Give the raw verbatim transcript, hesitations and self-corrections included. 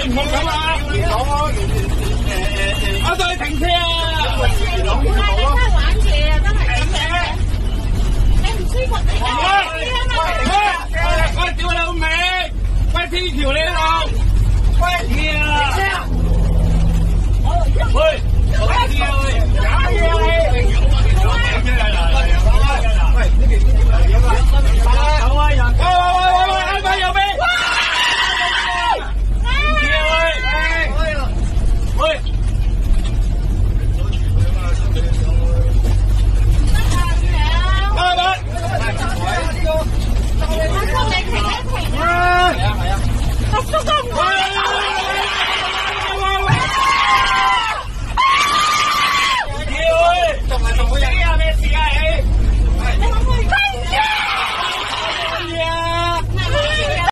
唔好咁啊！我對你停車啊！ 唔係你真係玩嘢啊！真係咁樣，你唔舒服你講啲啊嘛！ 我屌你老味！